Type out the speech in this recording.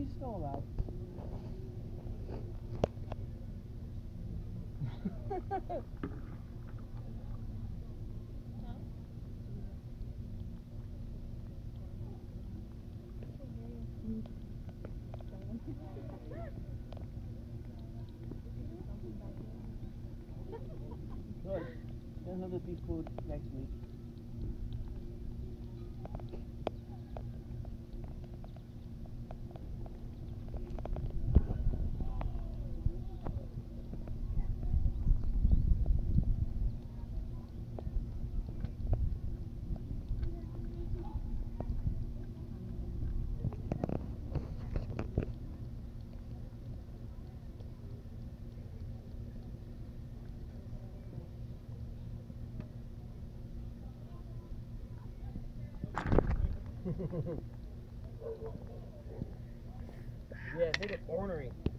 he's still alive. Good. Then have to be food next week. Yeah, take it ornery.